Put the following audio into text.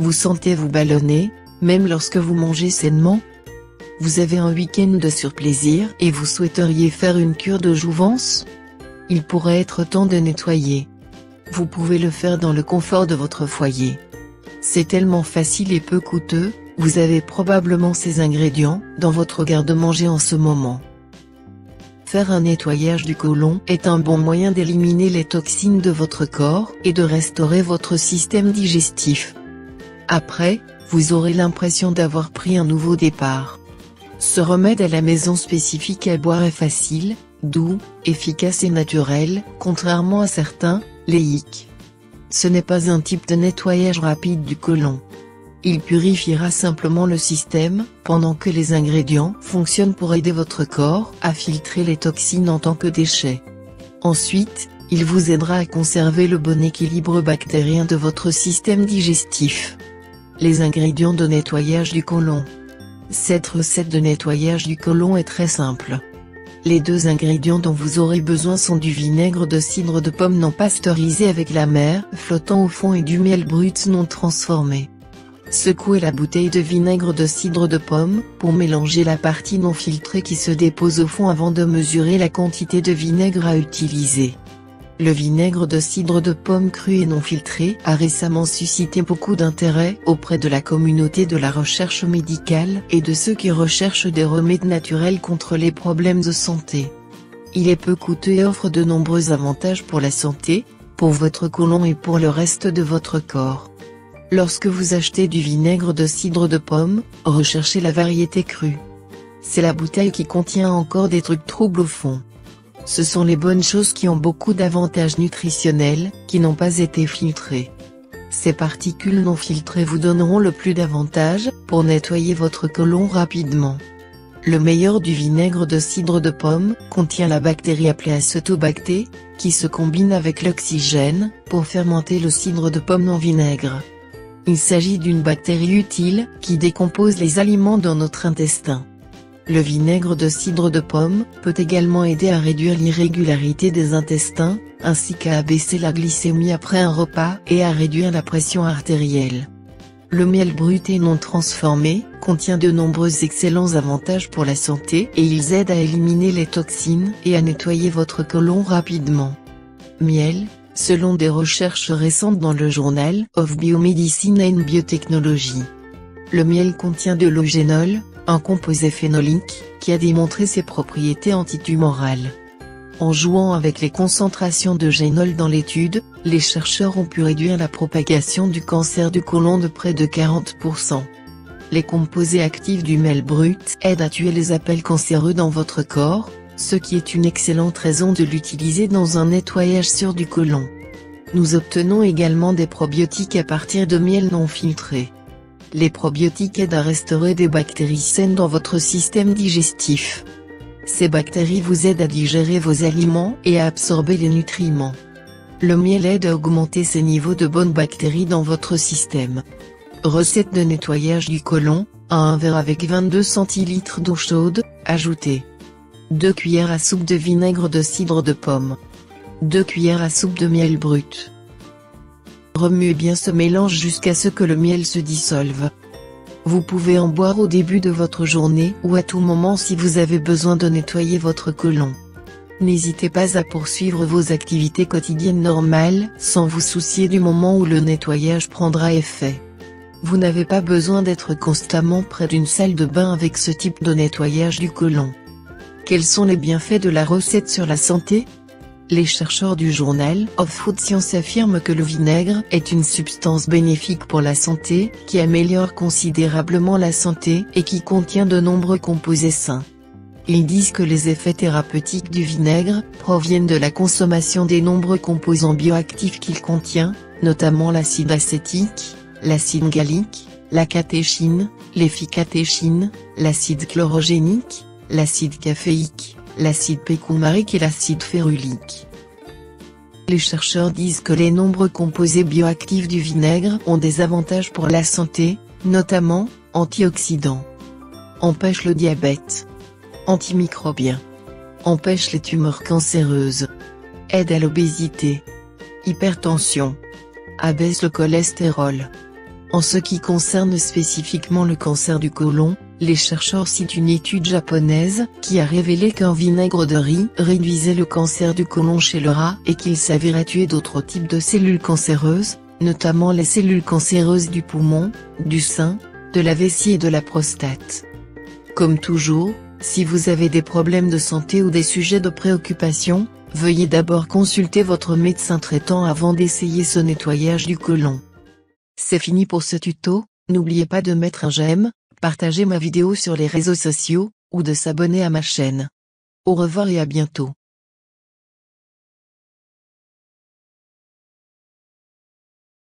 Vous sentez-vous ballonné, même lorsque vous mangez sainement? Vous avez un week-end de surplaisir et vous souhaiteriez faire une cure de jouvence? Il pourrait être temps de nettoyer. Vous pouvez le faire dans le confort de votre foyer. C'est tellement facile et peu coûteux, vous avez probablement ces ingrédients dans votre garde-manger en ce moment. Faire un nettoyage du côlon est un bon moyen d'éliminer les toxines de votre corps et de restaurer votre système digestif. Après, vous aurez l'impression d'avoir pris un nouveau départ. Ce remède à la maison spécifique à boire est facile, doux, efficace et naturel, contrairement à certains, léiques. Ce n'est pas un type de nettoyage rapide du côlon. Il purifiera simplement le système, pendant que les ingrédients fonctionnent pour aider votre corps à filtrer les toxines en tant que déchets. Ensuite, il vous aidera à conserver le bon équilibre bactérien de votre système digestif. Les ingrédients de nettoyage du côlon. Cette recette de nettoyage du côlon est très simple. Les deux ingrédients dont vous aurez besoin sont du vinaigre de cidre de pomme non pasteurisé avec la mer flottant au fond et du miel brut non transformé. Secouez la bouteille de vinaigre de cidre de pomme pour mélanger la partie non filtrée qui se dépose au fond avant de mesurer la quantité de vinaigre à utiliser. Le vinaigre de cidre de pomme cru et non filtré a récemment suscité beaucoup d'intérêt auprès de la communauté de la recherche médicale et de ceux qui recherchent des remèdes naturels contre les problèmes de santé. Il est peu coûteux et offre de nombreux avantages pour la santé, pour votre côlon et pour le reste de votre corps. Lorsque vous achetez du vinaigre de cidre de pomme, recherchez la variété crue. C'est la bouteille qui contient encore des trucs troubles au fond. Ce sont les bonnes choses qui ont beaucoup d'avantages nutritionnels, qui n'ont pas été filtrées. Ces particules non filtrées vous donneront le plus d'avantages, pour nettoyer votre côlon rapidement. Le meilleur du vinaigre de cidre de pomme, contient la bactérie appelée Acetobacter, qui se combine avec l'oxygène, pour fermenter le cidre de pomme en vinaigre. Il s'agit d'une bactérie utile, qui décompose les aliments dans notre intestin. Le vinaigre de cidre de pomme peut également aider à réduire l'irrégularité des intestins, ainsi qu'à abaisser la glycémie après un repas et à réduire la pression artérielle. Le miel brut et non transformé contient de nombreux excellents avantages pour la santé et ils aident à éliminer les toxines et à nettoyer votre côlon rapidement. Miel, selon des recherches récentes dans le Journal of Biomedicine and Biotechnology. Le miel contient de l'eugénol, un composé phénolique, qui a démontré ses propriétés antitumorales. En jouant avec les concentrations d'eugénol dans l'étude, les chercheurs ont pu réduire la propagation du cancer du côlon de près de 40%. Les composés actifs du miel brut aident à tuer les appels cancéreux dans votre corps, ce qui est une excellente raison de l'utiliser dans un nettoyage sûr du côlon. Nous obtenons également des probiotiques à partir de miel non filtré. Les probiotiques aident à restaurer des bactéries saines dans votre système digestif. Ces bactéries vous aident à digérer vos aliments et à absorber les nutriments. Le miel aide à augmenter ces niveaux de bonnes bactéries dans votre système. Recette de nettoyage du côlon, à un verre avec 22 centilitres d'eau chaude, ajoutez 2 cuillères à soupe de vinaigre de cidre de pomme. 2 cuillères à soupe de miel brut. Remuez bien ce mélange jusqu'à ce que le miel se dissolve. Vous pouvez en boire au début de votre journée ou à tout moment si vous avez besoin de nettoyer votre côlon. N'hésitez pas à poursuivre vos activités quotidiennes normales sans vous soucier du moment où le nettoyage prendra effet. Vous n'avez pas besoin d'être constamment près d'une salle de bain avec ce type de nettoyage du côlon. Quels sont les bienfaits de la recette sur la santé ? Les chercheurs du Journal of Food Science affirment que le vinaigre est une substance bénéfique pour la santé, qui améliore considérablement la santé et qui contient de nombreux composés sains. Ils disent que les effets thérapeutiques du vinaigre proviennent de la consommation des nombreux composants bioactifs qu'il contient, notamment l'acide acétique, l'acide gallique, la catéchine, l'éphicatéchine, l'acide chlorogénique, l'acide caféique, l'acide pécumarique et l'acide férulique. Les chercheurs disent que les nombreux composés bioactifs du vinaigre ont des avantages pour la santé, notamment, antioxydants. Empêche le diabète. Antimicrobien. Empêche les tumeurs cancéreuses. Aide à l'obésité. Hypertension. Abaisse le cholestérol. En ce qui concerne spécifiquement le cancer du côlon, les chercheurs citent une étude japonaise qui a révélé qu'un vinaigre de riz réduisait le cancer du côlon chez le rat et qu'il s'avérait tuer d'autres types de cellules cancéreuses, notamment les cellules cancéreuses du poumon, du sein, de la vessie et de la prostate. Comme toujours, si vous avez des problèmes de santé ou des sujets de préoccupation, veuillez d'abord consulter votre médecin traitant avant d'essayer ce nettoyage du côlon. C'est fini pour ce tuto, n'oubliez pas de mettre un j'aime, partager ma vidéo sur les réseaux sociaux, ou de s'abonner à ma chaîne. Au revoir et à bientôt.